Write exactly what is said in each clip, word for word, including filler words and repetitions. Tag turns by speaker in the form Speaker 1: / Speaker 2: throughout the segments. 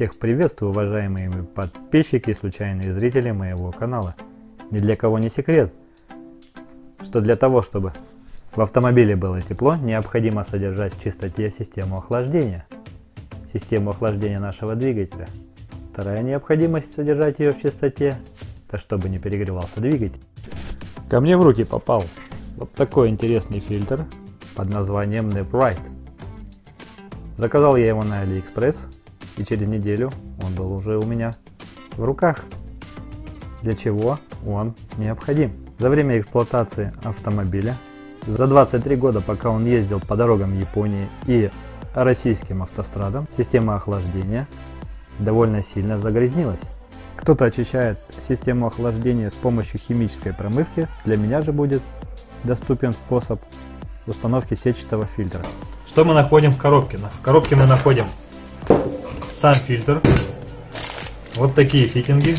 Speaker 1: Всех приветствую, уважаемые подписчики и случайные зрители моего канала. Ни для кого не секрет, что для того, чтобы в автомобиле было тепло, необходимо содержать в чистоте систему охлаждения. Систему охлаждения нашего двигателя. Вторая необходимость содержать ее в чистоте, это чтобы не перегревался двигатель. Ко мне в руки попал вот такой интересный фильтр под названием Neprite. Заказал я его на AliExpress, и через неделю он был уже у меня в руках. Для чего он необходим? За время эксплуатации автомобиля, за двадцать три года, пока он ездил по дорогам Японии и российским автострадам, система охлаждения довольно сильно загрязнилась. Кто-то очищает систему охлаждения с помощью химической промывки, для меня же будет доступен способ установки сетчатого фильтра. Что мы находим в коробке? В коробке мы находим сам фильтр, вот такие фитинги,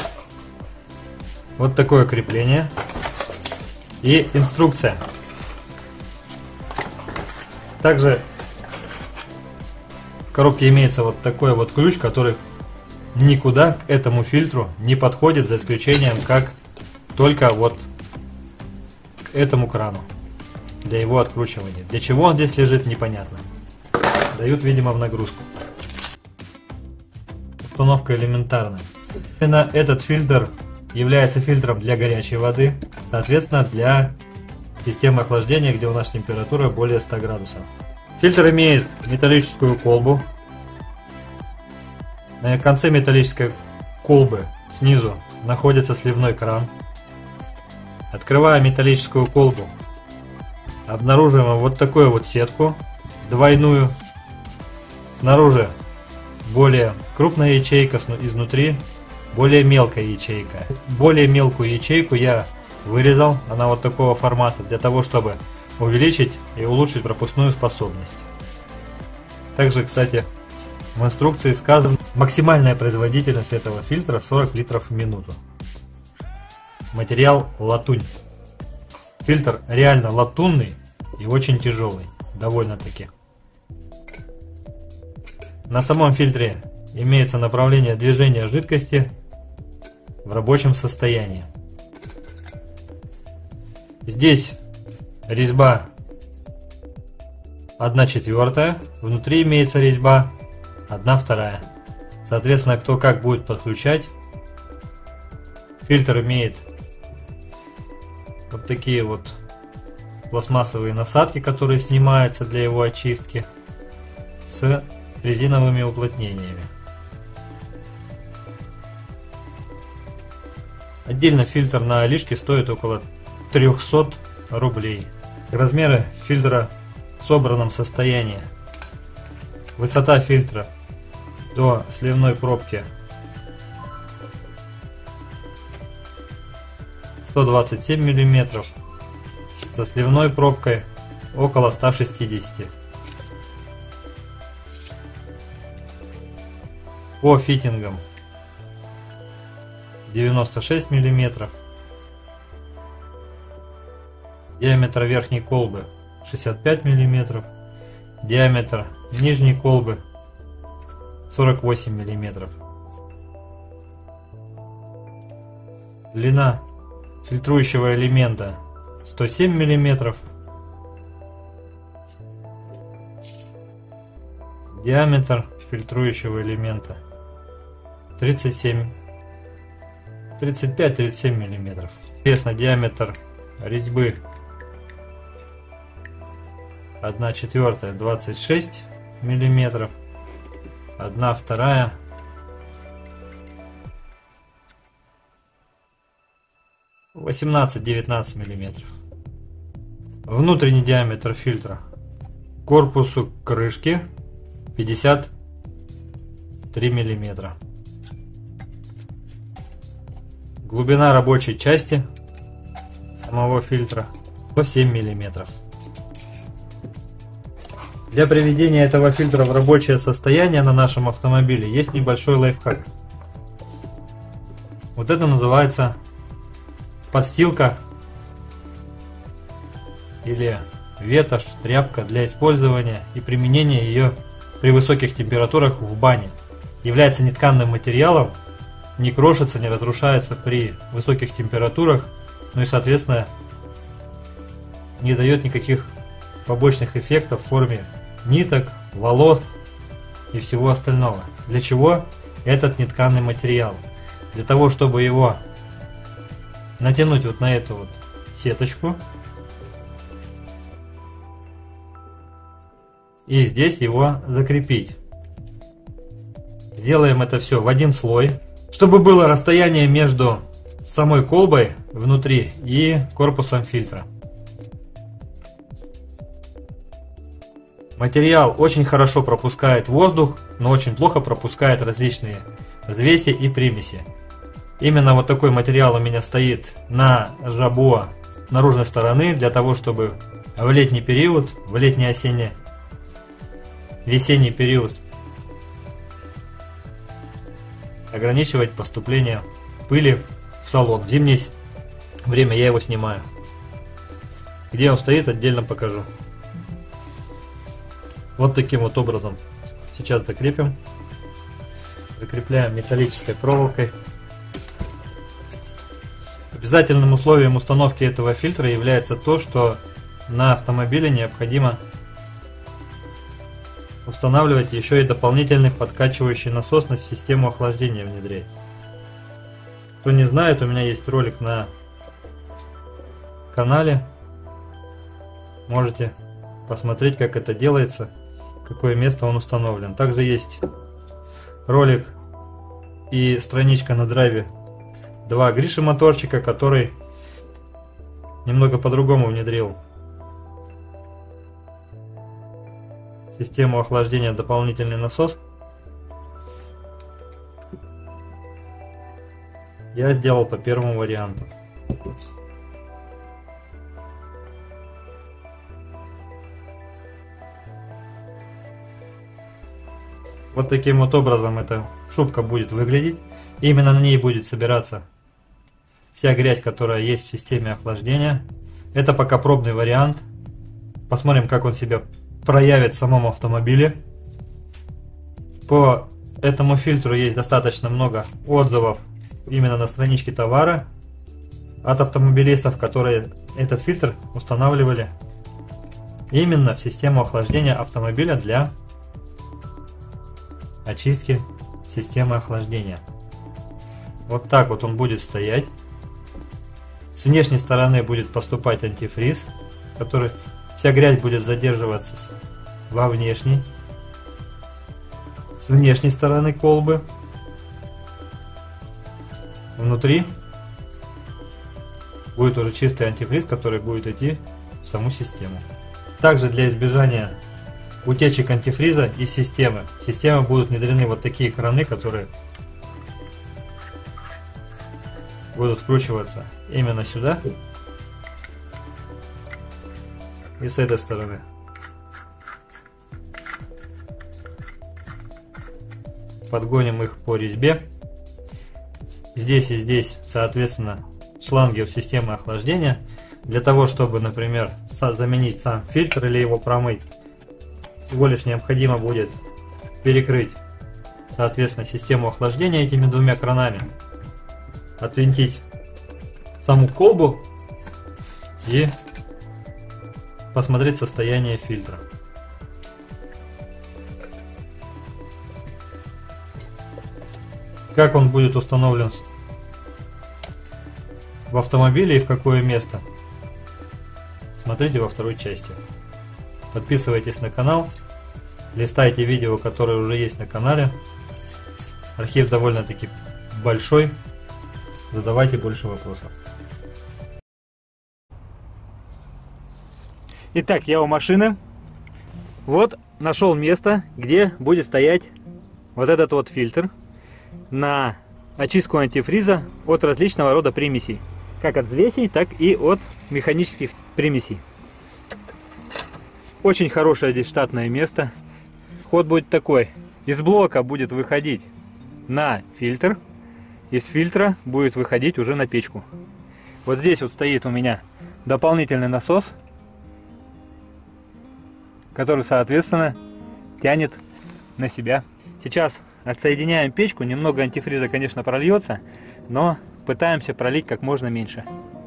Speaker 1: вот такое крепление и инструкция. Также в коробке имеется вот такой вот ключ, который никуда к этому фильтру не подходит, за исключением как только вот к этому крану для его откручивания. Для чего он здесь лежит, непонятно. Дают, видимо, в нагрузку. Установка элементарная. Именно этот фильтр является фильтром для горячей воды, соответственно для системы охлаждения, где у нас температура более ста градусов. Фильтр имеет металлическую колбу. На конце металлической колбы снизу находится сливной кран. Открывая металлическую колбу, обнаруживаем вот такую вот сетку двойную. Снаружи более крупная ячейка, изнутри более мелкая ячейка. Более мелкую ячейку я вырезал, она вот такого формата, для того, чтобы увеличить и улучшить пропускную способность. Также, кстати, в инструкции сказано, максимальная производительность этого фильтра сорок литров в минуту. Материал латунь. Фильтр реально латунный и очень тяжелый, довольно-таки. На самом фильтре имеется направление движения жидкости в рабочем состоянии. Здесь резьба одна четвертая, внутри имеется резьба одна вторая. Соответственно, кто как будет подключать. Фильтр имеет вот такие вот пластмассовые насадки, которые снимаются для его очистки, с резиновыми уплотнениями. Отдельно фильтр на Алишке стоит около трёхсот рублей. Размеры фильтра в собранном состоянии. Высота фильтра до сливной пробки сто двадцать семь миллиметров, со сливной пробкой около ста шестидесяти. По фитингам девяносто шесть миллиметров. Диаметр верхней колбы шестьдесят пять миллиметров. Диаметр нижней колбы сорок восемь миллиметров. Длина фильтрующего элемента сто семь миллиметров. Диаметр фильтрующего элемента тридцать семь, тридцать пять — тридцать семь миллиметров. Интересно, диаметр резьбы одна четвертая двадцать шесть миллиметров, одна вторая восемнадцать — девятнадцать миллиметров. Внутренний диаметр фильтра к корпусу крышки пятьдесят три миллиметра. Глубина рабочей части самого фильтра сто семь миллиметров. Для приведения этого фильтра в рабочее состояние на нашем автомобиле есть небольшой лайфхак. Вот это называется подстилка или ветошь, тряпка для использования и применения ее при высоких температурах в бане.
Speaker 2: является нетканным материалом, не крошится, не разрушается при высоких температурах, ну и соответственно не дает никаких побочных эффектов в форме ниток, волос и всего остального. Для чего этот нетканный материал? Для того, чтобы его натянуть вот на эту вот сеточку и здесь его закрепить. Сделаем это все в один слой, чтобы было расстояние между самой колбой внутри и корпусом фильтра. Материал очень хорошо пропускает воздух, но очень плохо пропускает различные взвеси и примеси. Именно вот такой материал у меня стоит на жабо с наружной стороны, для того, чтобы в летний период, в летний-осенний, весенний период ограничивать поступление пыли в салон. В зимнее время я его снимаю. Где он стоит, отдельно покажу. Вот таким вот образом сейчас закрепим. Закрепляем металлической проволокой. Обязательным условием установки этого фильтра является то, что на автомобиле необходимо устанавливать еще и дополнительный подкачивающий насос на систему охлаждения внедрять. Кто не знает, у меня есть ролик на канале. Можете посмотреть, как это делается, какое место он установлен. Также есть ролик и страничка на драйве два Гриши моторчика, который немного по-другому внедрил систему охлаждения, дополнительный насос. Я сделал по первому варианту. Вот таким вот образом эта шубка будет выглядеть. Именно на ней будет собираться вся грязь, которая есть в системе охлаждения. Это пока пробный вариант. Посмотрим, как он себя проявит в самом автомобиле. По этому фильтру есть достаточно много отзывов именно на страничке товара от автомобилистов, которые этот фильтр устанавливали именно в систему охлаждения автомобиля для очистки системы охлаждения. Вот так вот он будет стоять. С внешней стороны будет поступать антифриз, который вся грязь будет задерживаться во внешней, с внешней стороны колбы. Внутри будет уже чистый антифриз, который будет идти в саму систему. Также для избежания утечек антифриза из системы, в систему будут внедрены вот такие краны, которые будут вкручиваться именно сюда и с этой стороны. Подгоним их по резьбе. Здесь и здесь, соответственно, шланги в системе охлаждения. Для того, чтобы, например, заменить сам фильтр или его промыть, всего лишь необходимо будет перекрыть, соответственно, систему охлаждения этими двумя кранами, отвинтить саму колбу и посмотреть состояние фильтра. Как он будет установлен в автомобиле и в какое место, смотрите во второй части. Подписывайтесь на канал, листайте видео, которые уже есть на канале. Архив довольно-таки большой, задавайте больше вопросов. Итак, я у машины. Вот нашел место, где будет стоять вот этот вот фильтр на очистку антифриза от различного рода примесей. Как от взвесей, так и от механических примесей. Очень хорошее здесь штатное место. Вход будет такой. Из блока будет выходить на фильтр. Из фильтра будет выходить уже на печку. Вот здесь вот стоит у меня дополнительный насос, который, соответственно, тянет на себя. Сейчас
Speaker 1: Отсоединяем печку. Немного антифриза, конечно, прольется, но пытаемся пролить как можно меньше.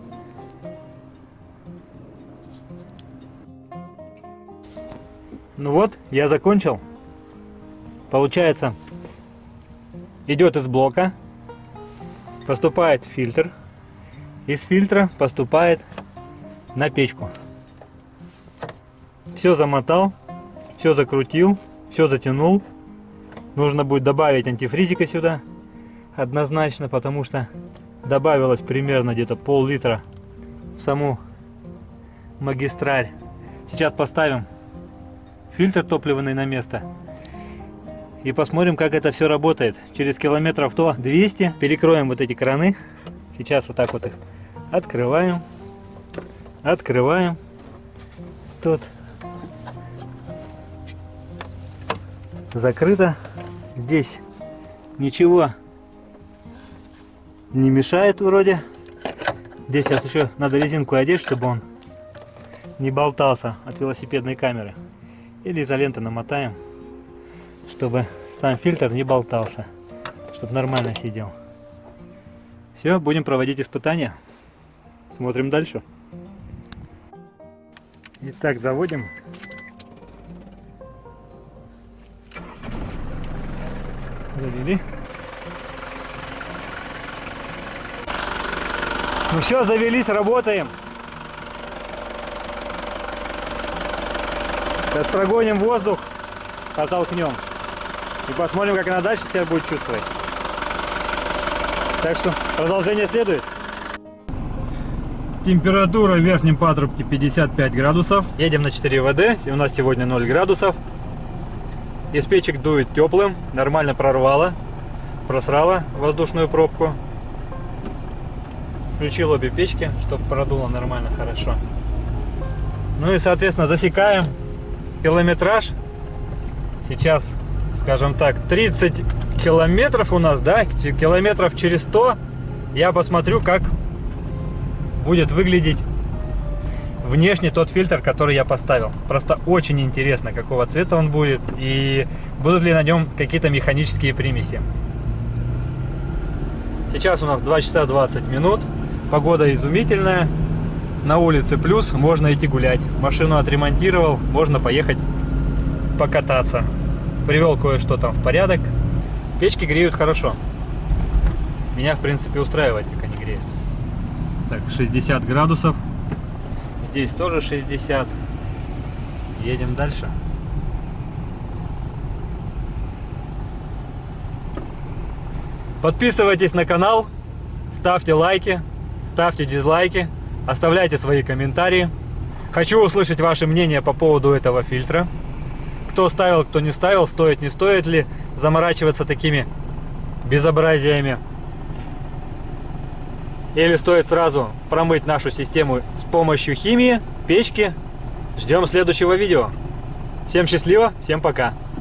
Speaker 1: Ну вот, я закончил. Получается, идет из блока, поступает фильтр, из фильтра поступает на печку. Все замотал, все закрутил, все затянул. Нужно будет добавить антифризика сюда, однозначно, потому что добавилось примерно где-то пол-литра в саму магистраль. Сейчас поставим фильтр топливный на место и посмотрим, как это все работает. Через километров то двести перекроем вот эти краны. Сейчас вот так вот их открываем, открываем. Тут закрыто. Здесь ничего не мешает вроде. Здесь сейчас еще надо резинку одеть, чтобы он не болтался от велосипедной камеры. Или изолентой намотаем, чтобы сам фильтр не болтался, чтобы нормально сидел. Все, будем проводить испытания. Смотрим дальше. Итак, заводим. Завели. Ну все, завелись, работаем. Сейчас прогоним воздух, подтолкнем и посмотрим, как она дальше себя будет чувствовать. Так что продолжение следует. Температура в верхнем патрубке пятьдесят пять градусов. Едем на четыре вэ дэ, у нас сегодня ноль градусов. Из печек дует теплым, нормально прорвало, просрало воздушную пробку. Включил обе печки, чтобы продуло нормально, хорошо. Ну и, соответственно, засекаем километраж. Сейчас, скажем так, тридцать километров у нас, да, километров через сто я посмотрю, как будет выглядеть внешне тот фильтр, который я поставил. Просто очень интересно, какого цвета он будет и будут ли на нем какие-то механические примеси. Сейчас у нас два часа двадцать минут, погода изумительная, на улице плюс, можно идти гулять. Машину отремонтировал, можно поехать покататься. Привел кое-что там в порядок. Печки греют хорошо. Меня, в принципе, устраивает, как они греют. Так, шестьдесят градусов. Здесь тоже шестьдесят. Едем дальше. Подписывайтесь на канал, ставьте лайки, ставьте дизлайки, оставляйте свои комментарии. Хочу услышать ваше мнение по поводу этого фильтра. Кто ставил, кто не ставил, стоит, не стоит ли заморачиваться такими безобразиями. Или стоит сразу промыть нашу систему с помощью химии, печки. Ждем следующего видео. Всем счастливо, всем пока.